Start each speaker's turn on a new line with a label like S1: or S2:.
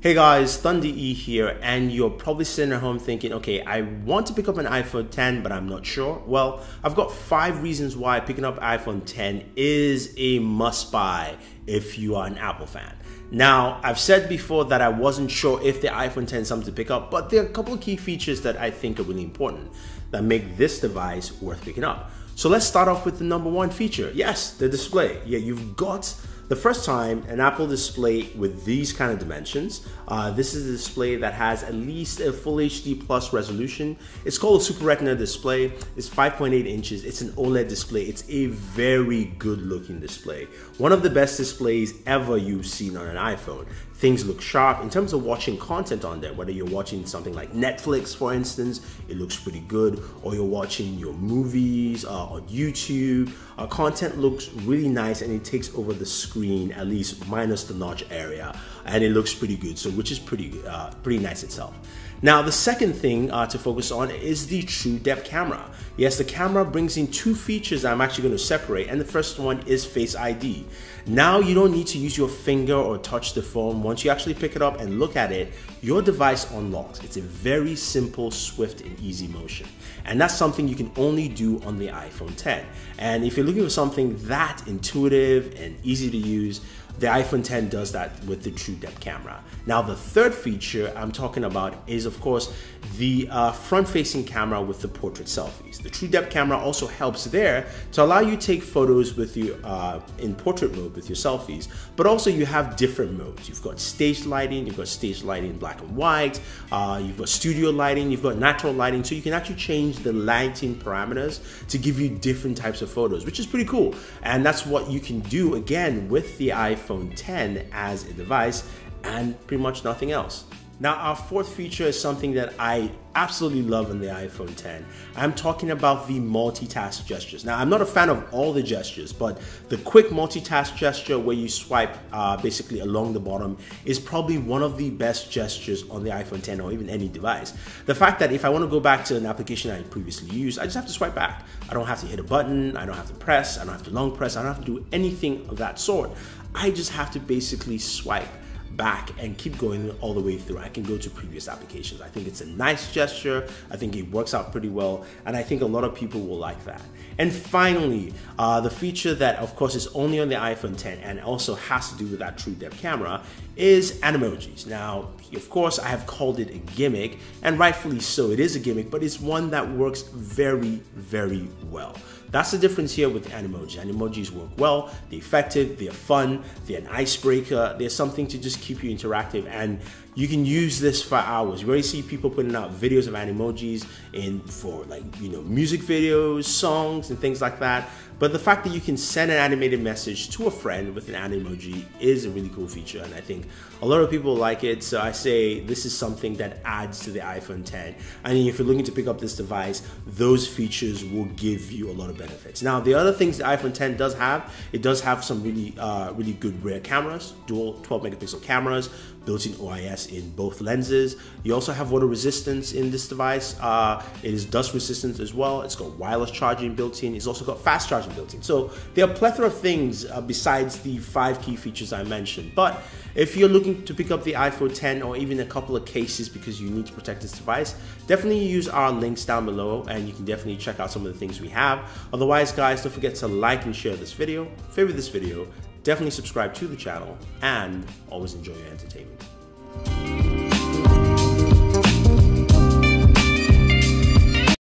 S1: Hey guys, Thunder E here, and you're probably sitting at home thinking, okay, I want to pick up an iPhone 10, but I'm not sure. Well, I've got 5 reasons why picking up iPhone 10 is a must buy if you are an Apple fan. Now, I've said before that I wasn't sure if the iPhone 10 is something to pick up, but there are a couple of key features that I think are really important that make this device worth picking up. So let's start off with the number 1 feature. Yes, the display. Yeah, you've got the first time an Apple display with these kind of dimensions. This is a display that has at least a full HD plus resolution. It's called a Super Retina display. It's 5.8 inches. It's an OLED display. It's a very good looking display. One of the best displays ever you've seen on an iPhone. Things look sharp in terms of watching content on there, whether you're watching something like Netflix, for instance, it looks pretty good, or you're watching your movies on YouTube. Content looks really nice and it takes over the screen, at least minus the notch area, and it looks pretty good, so which is pretty nice itself. Now, the second thing to focus on is the True Depth camera. Yes, the camera brings in 2 features I'm actually going to separate, and the first one is Face ID. Now, you don't need to use your finger or touch the phone. Once you actually pick it up and look at it, your device unlocks. It's a very simple, swift, and easy motion. And that's something you can only do on the iPhone 10. And if you're looking for something that intuitive and easy to use, the iPhone 10 does that with the True Depth camera. Now, the third feature I'm talking about is, of course, the front-facing camera with the portrait selfies. The True Depth camera also helps there to allow you to take photos with you in portrait mode with your selfies, but also you have different modes. You've got stage lighting, you've got stage lighting in black and white, you've got studio lighting, you've got natural lighting, so you can actually change the lighting parameters to give you different types of photos, which is pretty cool. And that's what you can do, again, with the iPhone 10 as a device, and pretty much nothing else. Now, our fourth feature is something that I absolutely love in the iPhone 10. I'm talking about the multitask gestures. Now, I'm not a fan of all the gestures, but the quick multitask gesture where you swipe basically along the bottom is probably one of the best gestures on the iPhone 10 or even any device. The fact that if I want to go back to an application I previously used, I just have to swipe back. I don't have to hit a button, I don't have to press, I don't have to long press, I don't have to do anything of that sort. I just have to basically swipe back and keep going all the way through. I can go to previous applications. I think it's a nice gesture. I think it works out pretty well, and I think a lot of people will like that. And finally, the feature that of course is only on the iPhone 10 and also has to do with that True Depth camera is Animojis. Now, of course, I have called it a gimmick, and rightfully so. It is a gimmick, but it's one that works very, very well. That's the difference here with Animojis. Animojis work well, they're effective, they're fun, they're an icebreaker, they're something to just keep you interactive, and you can use this for hours. You already see people putting out videos of Animojis for music videos, songs, and things like that. But the fact that you can send an animated message to a friend with an Animoji is a really cool feature, and I think a lot of people like it. So I say this is something that adds to the iPhone 10. And if you're looking to pick up this device, those features will give you a lot of benefits. Now, the other things the iPhone 10 does have, it does have some really good rear cameras, dual 12 megapixel cameras, built-in OIS in both lenses. You also have water resistance in this device. It is dust resistant as well. It's got wireless charging built in. It's also got fast charging built in. So there are a plethora of things besides the 5 key features I mentioned. But if you're looking to pick up the iPhone 10 or even a couple of cases because you need to protect this device, definitely use our links down below and you can definitely check out some of the things we have. Otherwise, guys, don't forget to like and share this video, favorite this video, definitely subscribe to the channel, and always enjoy your entertainment.